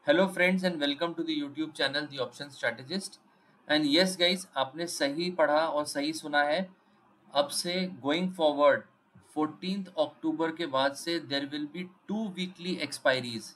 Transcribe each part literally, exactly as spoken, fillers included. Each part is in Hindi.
Hello friends and welcome to the YouTube channel the option strategist. And yes guys, आपने सही पढ़ा और सही सुना है। अब से गोइंग फॉरवर्ड फोर्टीन्थ अक्टूबर के बाद से there will be two weekly expiries.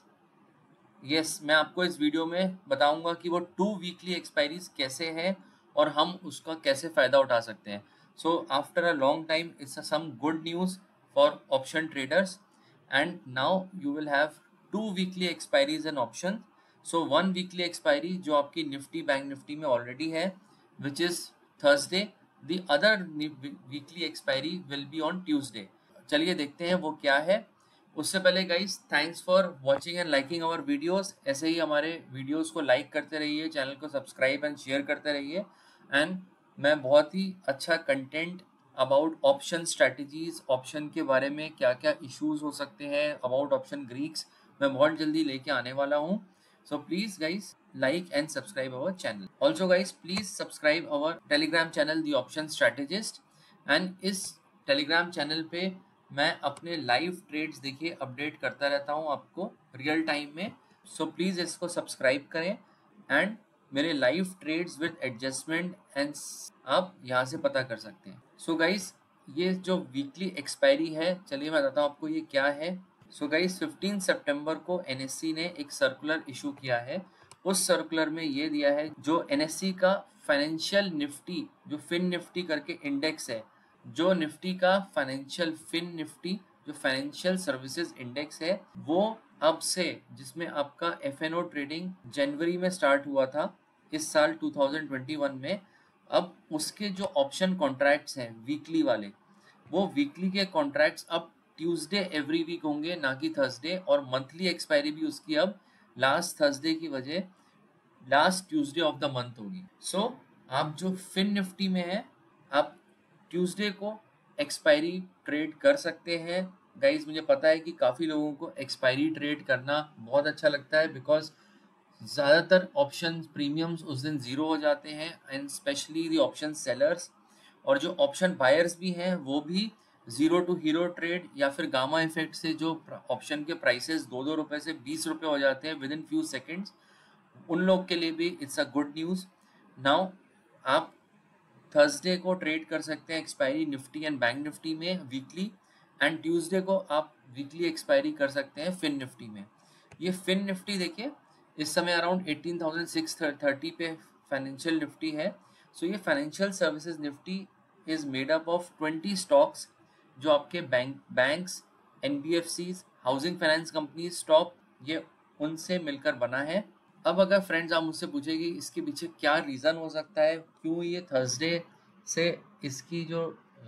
Yes, मैं आपको इस वीडियो में बताऊंगा कि वो टू वीकली एक्सपायरीज कैसे हैं और हम उसका कैसे फ़ायदा उठा सकते हैं। So after a long time it's some good news for option traders and now you will have two weekly expiries an option. So one weekly expiry जो आपकी निफ्टी बैंक निफ्टी में ऑलरेडी है which is Thursday. The other weekly expiry will be on Tuesday. चलिए देखते हैं वो क्या है। उससे पहले guys, thanks for watching and liking our videos. ऐसे ही हमारे वीडियोस को लाइक करते रहिए, चैनल को सब्सक्राइब एंड शेयर करते रहिए। एंड मैं बहुत ही अच्छा content about option strategies, option के बारे में क्या क्या इश्यूज हो सकते हैं, अबाउट ऑप्शन ग्रीक्स, मैं बहुत जल्दी लेके आने वाला हूँ। So please guys, like and subscribe our channel. Also guys, please subscribe our Telegram channel the option strategist. And इस टेलीग्राम चैनल पे मैं अपने लाइव ट्रेड्स देखिए अपडेट करता रहता हूँ आपको रियल टाइम में। सो प्लीज़ इसको सब्सक्राइब करें एंड मेरे live trades with adjustment and आप यहाँ से पता कर सकते हैं। सो गाइस, ये जो वीकली एक्सपायरी है, चलिए मैं बताता हूँ आपको ये क्या है। सो गाइस, फिफ्टीन सितंबर को एनएससी ने एक सर्कुलर इशू किया है। उस सर्कुलर में ये दिया है जो एनएससी का फाइनेंशियल निफ्टी, जो फिन निफ्टी करके इंडेक्स है, जो निफ्टी का फाइनेंशियल फिन निफ्टी जो फाइनेंशियल सर्विसेज इंडेक्स है, वो अब से, जिसमें आपका एफ एन ओ ट्रेडिंग जनवरी में स्टार्ट हुआ था इस साल टू थाउजेंड ट्वेंटी वन में, अब उसके जो ऑप्शन कॉन्ट्रैक्ट्स हैं वीकली वाले, वो वीकली के कॉन्ट्रैक्ट्स अब ट्यूसडे एवरी वीक होंगे, ना कि थर्सडे। और मंथली एक्सपायरी भी उसकी अब लास्ट थर्सडे की वजह last Tuesday of the month होगी। सो so, आप जो फिन निफ्टी में है, आप ट्यूसडे को एक्सपायरी ट्रेड कर सकते हैं। गाइज, मुझे पता है कि काफ़ी लोगों को एक्सपायरी ट्रेड करना बहुत अच्छा लगता है, बिकॉज ज़्यादातर ऑप्शन प्रीमियम्स उस दिन ज़ीरो हो जाते हैं and specially the option sellers. और जो ऑप्शन बायर्स भी हैं वो भी ज़ीरो टू हीरो ट्रेड या फिर गामा इफेक्ट से जो ऑप्शन के प्राइसेस दो दो रुपये से बीस रुपये हो जाते हैं विद इन फ्यू सेकेंड्स, उन लोग के लिए भी it's a good news. Now आप थर्सडे को ट्रेड कर सकते हैं expiry Nifty and bank Nifty में वीकली, एंड ट्यूसडे को आप वीकली एक्सपायरी कर सकते हैं फिन निफ्टी में। ये फिन निफ्टी देखिए, इस समय around eighteen thousand six thirty पे फाइनेंशियल निफ्टी है। सो ये financial services Nifty is made up of twenty stocks, जो आपके bank banks, NBFCs, housing finance company stock, ये उनसे मिलकर बना है। अब अगर फ्रेंड्स आप मुझसे पूछेगी इसके पीछे क्या रीज़न हो सकता है, क्यों ये थर्सडे से इसकी जो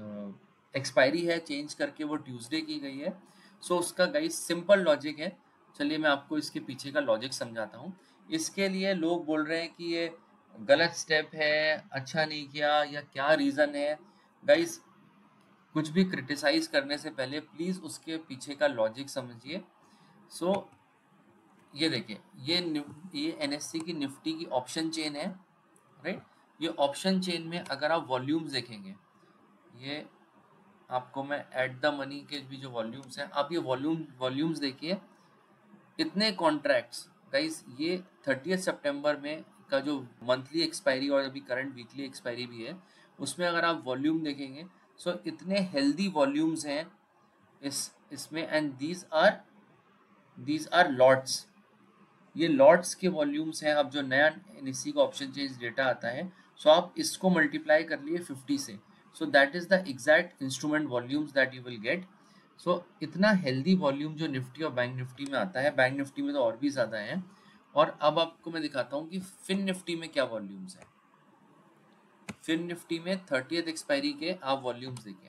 एक्सपायरी है चेंज करके वो ट्यूसडे की गई है, सो so, उसका गाइस सिंपल लॉजिक है। चलिए मैं आपको इसके पीछे का लॉजिक समझाता हूँ। इसके लिए लोग बोल रहे हैं कि ये गलत स्टेप है, अच्छा नहीं किया, या क्या रीज़न है। गाइस, कुछ भी क्रिटिसाइज करने से पहले प्लीज़ उसके पीछे का लॉजिक समझिए। सो so, ये देखिए, ये ये एनएससी की निफ्टी की ऑप्शन चेन है, राइट। ये ऑप्शन चेन में अगर आप वॉल्यूम्स देखेंगे, ये आपको मैं एट द मनी के भी जो वॉल्यूम्स हैं, आप ये वॉल्यूम वॉल्यूम्स देखिए, इतने कॉन्ट्रैक्ट्स गाइस। ये थर्टियथ सितंबर में का जो मंथली एक्सपायरी और अभी करंट वीकली एक्सपायरी भी है, उसमें अगर आप वॉल्यूम देखेंगे, सो so इतने हेल्दी वॉल्यूम्स हैं इस इसमें। And these are these are lots, ये लॉट्स के वॉल्यूम्स हैं। अब जो नया एनएससी का ऑप्शन चेंज डेटा आता है, सो आप इसको मल्टीप्लाई कर लिए फिफ्टी से, so that is the exact instrument volumes that you will get. So इतना हेल्दी वॉल्यूम जो निफ्टी और बैंक निफ्टी में आता है, बैंक निफ्टी में तो और भी ज़्यादा है। और अब आपको मैं दिखाता हूँ कि फिन निफ्टी में क्या वॉल्यूम्स हैं। फिन निफ्टी में थर्टियथ एक्सपायरी के आप वॉल्यूम्स देखिए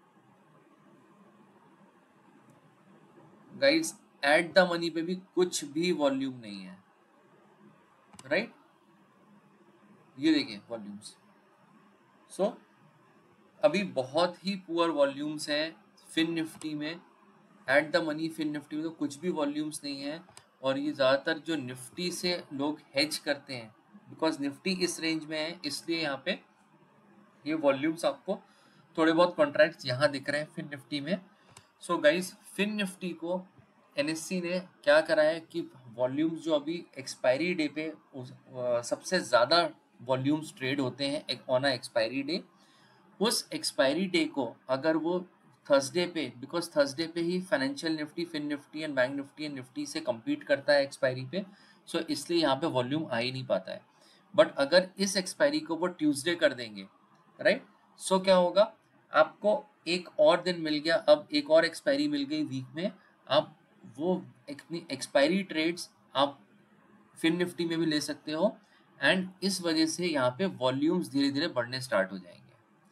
गाइड्स, एट द मनी पे भी कुछ भी वॉल्यूम नहीं है, राइट। ये देखिए वॉल्यूम्स। सो so, अभी बहुत ही पुअर वॉल्यूम्स हैं फिन निफ्टी में। At the money Fin Nifty में तो कुछ भी वॉल्यूम्स नहीं है। और ये ज़्यादातर जो निफ्टी से लोग हेज करते हैं, बिकॉज निफ्टी इस रेंज में है, इसलिए यहाँ पे ये वॉल्यूम्स आपको थोड़े बहुत कॉन्ट्रैक्ट्स यहाँ दिख रहे हैं फिन निफ्टी में। सो गाइज, फिन निफ्टी को एनएससी ने क्या करा है कि वॉल्यूम्स जो अभी एक्सपायरी डे पे उस, आ, सबसे ज़्यादा वॉल्यूम्स ट्रेड होते हैं ऑन अ एक्सपायरी डे, उस एक्सपायरी डे को अगर वो थर्सडे पे, बिकॉज थर्सडे पे ही financial Nifty, Fin Nifty and bank Nifty and Nifty से compete करता है एक्सपायरी पे, सो so इसलिए यहाँ पे वॉल्यूम आ ही नहीं पाता है। बट अगर इस एक्सपायरी को वो ट्यूसडे कर देंगे, राइट, सो क्या होगा, आपको एक और दिन मिल गया, अब एक और एक्सपायरी मिल गई वीक में, आप वो एक्सपायरी ट्रेड्स आप फिन निफ्टी में भी ले सकते हो, एंड इस वजह से यहाँ पे वॉल्यूम्स धीरे धीरे बढ़ने स्टार्ट हो जाएंगे।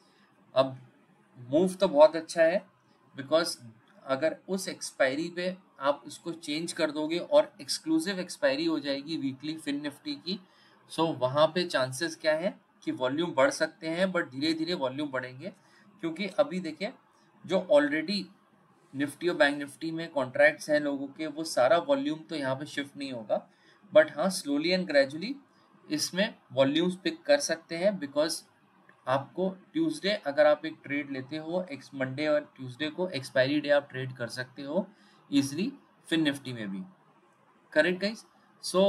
अब मूव तो बहुत अच्छा है, बिकॉज अगर उस एक्सपायरी पे आप उसको चेंज कर दोगे और एक्सक्लूसिव एक्सपायरी हो जाएगी वीकली फिन निफ्टी की, सो so वहाँ पे चांसेस क्या है कि वॉल्यूम बढ़ सकते हैं, बट धीरे धीरे वॉल्यूम बढ़ेंगे, क्योंकि अभी देखिए जो ऑलरेडी निफ्टी और बैंक निफ्टी में कॉन्ट्रैक्ट्स हैं लोगों के, वो सारा वॉल्यूम तो यहाँ पे शिफ्ट नहीं होगा, बट हाँ स्लोली एंड ग्रेजुअली इसमें वॉल्यूम्स पिक कर सकते हैं, बिकॉज आपको ट्यूसडे अगर आप एक ट्रेड लेते हो, एक्स मंडे और ट्यूसडे को एक्सपायरी डे आप ट्रेड कर सकते हो इजिली फिन निफ्टी में भी, करेक्ट गाइस। सो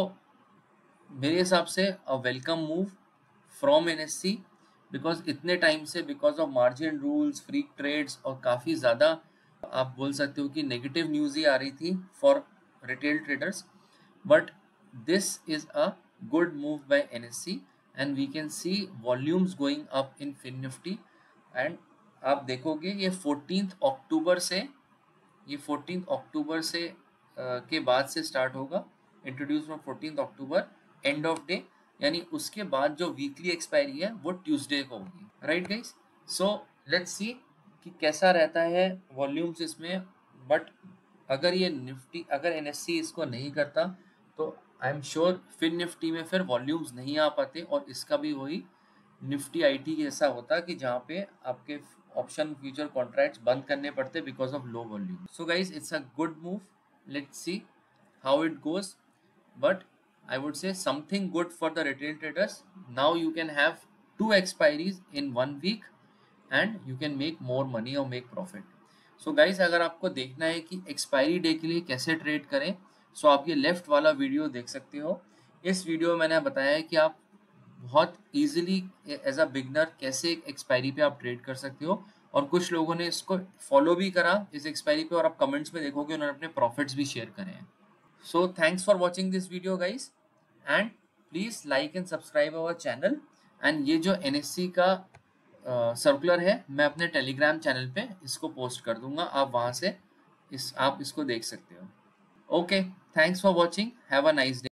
मेरे हिसाब से a welcome move from NSC, because इतने टाइम से because of margin rules, free trades और काफ़ी ज़्यादा आप बोल सकते हो कि नेगेटिव न्यूज़ ही आ रही थी for retail traders, but this is a good move by N S C and we can see volumes going up in Fin Nifty, and आप देखोगे ये फोर्टीन्थ अक्टूबर से, ये फोर्टीन्थ अक्टूबर से uh, के बाद से स्टार्ट होगा, introduce from fourteenth October, end of day, यानी उसके बाद जो वीकली एक्सपायरी है वो ट्यूसडे को होगी, right guys. So let's see कि कैसा रहता है वॉल्यूम्स इसमें, बट अगर ये निफ्टी, अगर एनएससी इसको नहीं करता तो I am sure Fin Nifty में फिर वॉल्यूम्स नहीं आ पाते, और इसका भी वही निफ्टी आईटी जैसा होता कि जहाँ पे आपके ऑप्शन फ्यूचर कॉन्ट्रैक्ट्स बंद करने पड़ते because of low volume. So guys it's a good move, let's see how it goes, but I would say something good for the retail traders. Now you can have two expiries in one week and you can make more money or make profit. So guys, अगर आपको देखना है कि एक्सपायरी डे के लिए कैसे ट्रेड करें, सो आप ये लेफ्ट वाला वीडियो देख सकते हो। इस वीडियो में मैंने बताया है कि आप बहुत इजीली एज अ बिगनर कैसे एक एक्सपायरी पे आप ट्रेड कर सकते हो, और कुछ लोगों ने इसको फॉलो भी करा इस एक्सपायरी पे, और आप कमेंट्स में देखोगे उन्होंने अपने प्रॉफिट्स भी शेयर करे हैं। So thanks for watching this video guys, and please like and subscribe our channel, and ये जो N S C का सर्कुलर uh, है मैं अपने टेलीग्राम चैनल पे इसको पोस्ट कर दूंगा, आप वहाँ से इस आप इसको देख सकते हो। Okay, thanks for watching, have a nice day.